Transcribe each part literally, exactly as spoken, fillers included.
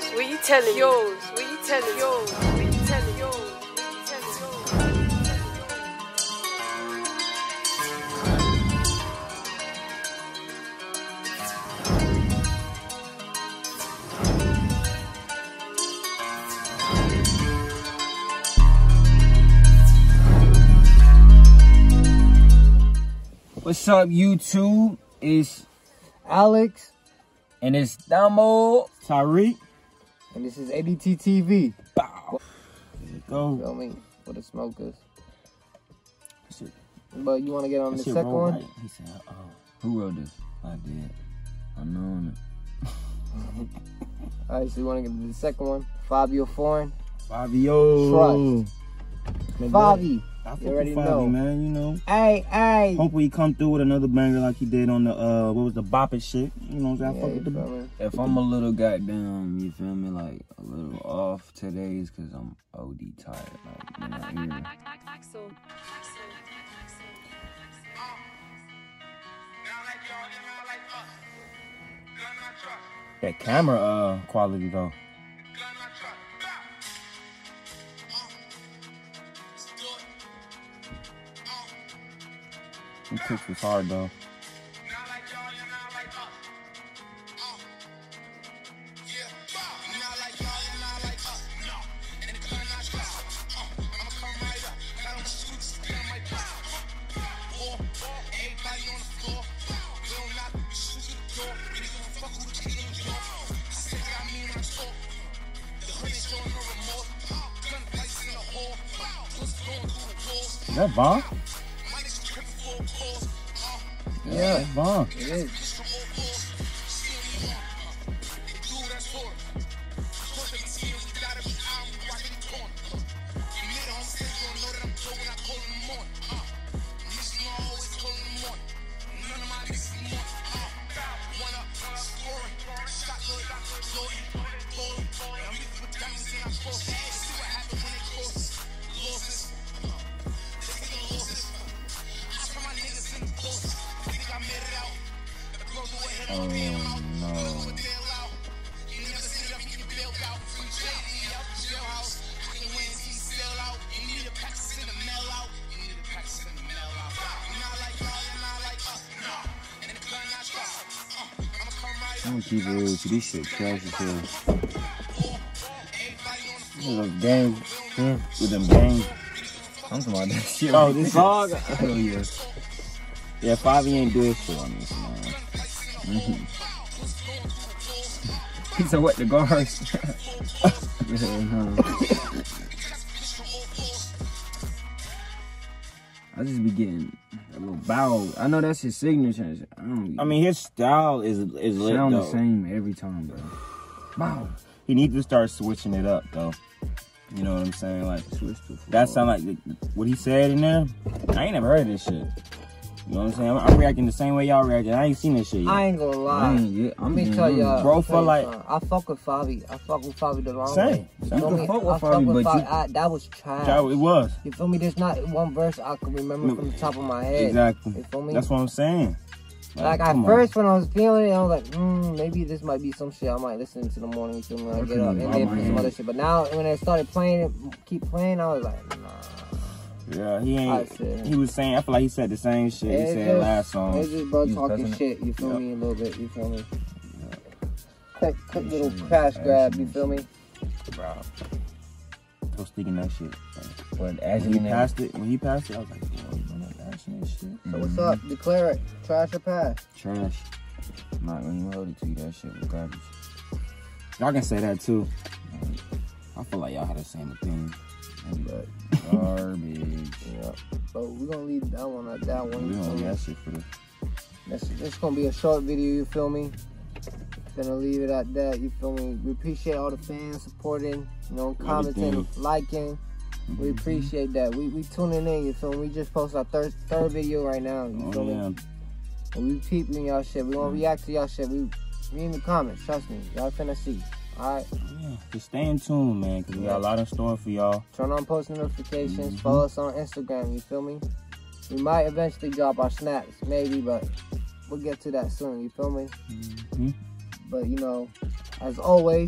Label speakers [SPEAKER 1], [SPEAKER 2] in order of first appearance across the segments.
[SPEAKER 1] what you telling yours? What you telling yours? What you telling yours?
[SPEAKER 2] What's up, YouTube? It's
[SPEAKER 3] Alex.
[SPEAKER 2] And it's Damo.
[SPEAKER 3] Tariq. And this is A D T T V.
[SPEAKER 2] Bow. Go.
[SPEAKER 3] Feel me? For the smokers.
[SPEAKER 2] Shit.
[SPEAKER 3] But you want to get on the second one?
[SPEAKER 2] Right. He said, oh, who wrote this? I did. I know it.
[SPEAKER 3] Alright, so you want to get to the second one? Fabio Foreign.
[SPEAKER 2] Fabio.
[SPEAKER 3] Trust. Fabi.
[SPEAKER 2] I
[SPEAKER 3] You already
[SPEAKER 2] Fabi,
[SPEAKER 3] know,
[SPEAKER 2] man. You know.
[SPEAKER 3] Hey, hey.
[SPEAKER 2] Hopefully he come through with another banger like he did on the uh, what was the Bop It shit. You know what I'm saying?
[SPEAKER 3] Yeah,
[SPEAKER 2] I fuck with the
[SPEAKER 3] feel
[SPEAKER 4] If I'm a little goddamn, you feel me, like a little off today, is because I'm O D tired. Like, you know, you're...
[SPEAKER 2] That camera uh quality though. Them kicks was hard though. Is that Vaughn?
[SPEAKER 3] Yeah,
[SPEAKER 2] That's Vaughn.
[SPEAKER 3] it is.
[SPEAKER 4] Oh no. I'm gonna keep it real with you. This shit trash as hell.
[SPEAKER 2] With them games.
[SPEAKER 3] Hmm.
[SPEAKER 2] With them games.
[SPEAKER 4] I'm talking about that shit.
[SPEAKER 2] Oh, this dog?
[SPEAKER 4] Hell yeah.
[SPEAKER 2] Yeah, Fabi ain't do his shit on this, man.
[SPEAKER 4] Mm-hmm. He said, what, the guards? Yeah, no. I just be getting a little bow. I know that's his signature. I don't.
[SPEAKER 2] I mean, his style is is lit
[SPEAKER 4] sound
[SPEAKER 2] though.
[SPEAKER 4] the same every time, bro. Bow.
[SPEAKER 2] He needs to start switching it up though. You know what I'm saying? Like,
[SPEAKER 4] Switch to
[SPEAKER 2] that sound like the, what he said in there. I ain't never heard of this shit. You know what I'm saying? I'm, I'm reacting the same way y'all reacting. I ain't seen this shit yet.
[SPEAKER 3] I ain't gonna lie.
[SPEAKER 4] I ain't yet.
[SPEAKER 3] Let me tell y'all.
[SPEAKER 2] Bro, for like-
[SPEAKER 3] I fuck with Fabi. I fuck with Fabi the wrong
[SPEAKER 2] Same.
[SPEAKER 3] way.
[SPEAKER 2] You
[SPEAKER 3] feel
[SPEAKER 4] can
[SPEAKER 3] me?
[SPEAKER 4] fuck with
[SPEAKER 3] I fuck
[SPEAKER 4] Fabi,
[SPEAKER 3] with
[SPEAKER 4] but
[SPEAKER 3] Fabi.
[SPEAKER 4] you-
[SPEAKER 3] I, that was trash.
[SPEAKER 2] That- it was.
[SPEAKER 3] You feel me? There's not one verse I can remember from the top of my head.
[SPEAKER 2] Exactly.
[SPEAKER 3] You feel me?
[SPEAKER 2] That's what I'm saying.
[SPEAKER 3] Like, at
[SPEAKER 2] come on.
[SPEAKER 3] first, when I was feeling it, I was like, mm, maybe this might be some shit I might listen to in the morning, you feel me, when I get up, and then put some other shit. But now, when I started playing it, keep playing, I was like, nah.
[SPEAKER 2] Yeah, he
[SPEAKER 3] I
[SPEAKER 2] ain't.
[SPEAKER 3] said-
[SPEAKER 2] He was saying. I feel like he said the same shit he
[SPEAKER 3] It's
[SPEAKER 2] said
[SPEAKER 3] just-
[SPEAKER 2] last song.
[SPEAKER 3] It's just bro
[SPEAKER 4] He was
[SPEAKER 3] talking
[SPEAKER 4] cussing
[SPEAKER 3] shit, you feel
[SPEAKER 2] Yep.
[SPEAKER 3] me, a little bit, you feel me? Quick, quick little crash grab, you feel me?
[SPEAKER 2] Bro, so sticking that shit.
[SPEAKER 4] But
[SPEAKER 2] When
[SPEAKER 4] actually,
[SPEAKER 2] he passed it, when he passed it, I was like, yo, you know that action and shit.
[SPEAKER 3] So what's up? Declare it. Trash or pass?
[SPEAKER 4] trash. I'm not gonna even hold it to you. That shit was garbage.
[SPEAKER 2] Y'all can say that too.
[SPEAKER 4] I feel like y'all had the same opinion.
[SPEAKER 3] But,
[SPEAKER 4] Garbage.
[SPEAKER 3] yeah. But we're gonna leave that one at that one.
[SPEAKER 2] We
[SPEAKER 3] you feel
[SPEAKER 2] don't
[SPEAKER 3] me?
[SPEAKER 2] that shit for the.
[SPEAKER 3] This is gonna be a short video, you feel me? Gonna leave it at that, you feel me? We appreciate all the fans supporting, you know, commenting,
[SPEAKER 2] Everything.
[SPEAKER 3] liking. We appreciate that. We we tuning in, you feel me? We just posted our third third video right now, you
[SPEAKER 2] Oh
[SPEAKER 3] feel
[SPEAKER 2] yeah.
[SPEAKER 3] me? And we peeping y'all shit. We gonna react to y'all shit. We read in the comments, trust me. Y'all finna see. Alright?
[SPEAKER 2] Yeah, just stay in tune, man, because we got a lot in store for y'all.
[SPEAKER 3] Turn on post notifications.
[SPEAKER 2] Mhm.
[SPEAKER 3] Follow us on Instagram, you feel me? We might eventually drop our snaps, maybe, but we'll get to that soon, you feel me?
[SPEAKER 2] Mm-hmm.
[SPEAKER 3] But, you know, as always,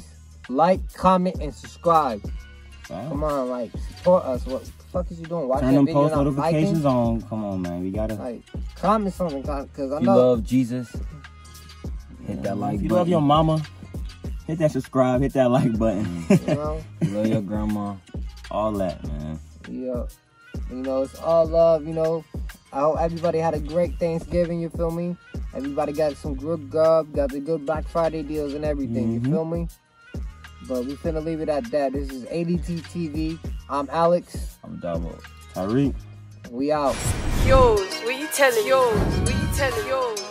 [SPEAKER 3] like, comment, and subscribe.
[SPEAKER 2] Wow.
[SPEAKER 3] Come on, like, support us. What the fuck is you doing? Watch
[SPEAKER 2] Turn
[SPEAKER 3] that
[SPEAKER 2] them
[SPEAKER 3] video
[SPEAKER 2] post
[SPEAKER 3] not
[SPEAKER 2] notifications
[SPEAKER 3] liking?
[SPEAKER 2] on. Come on, man. We gotta.
[SPEAKER 3] Like, comment something, because I
[SPEAKER 4] If you
[SPEAKER 3] know.
[SPEAKER 4] love Jesus, hit that like
[SPEAKER 2] If you
[SPEAKER 4] button.
[SPEAKER 2] love your mama, hit that subscribe, hit that like button.
[SPEAKER 3] You know?
[SPEAKER 4] You love your grandma.
[SPEAKER 2] All that, man.
[SPEAKER 3] Yeah. You know, it's all love, you know. I hope everybody had a great Thanksgiving, you feel me? Everybody got some good grub, got the good Black Friday deals and everything,
[SPEAKER 2] Mhm.
[SPEAKER 3] you feel me? But we finna leave it at that. This is A D T T V. I'm Alex.
[SPEAKER 4] I'm double.
[SPEAKER 2] Tariq.
[SPEAKER 3] We out.
[SPEAKER 1] Yours, what you telling? Yours, what you telling? Yours.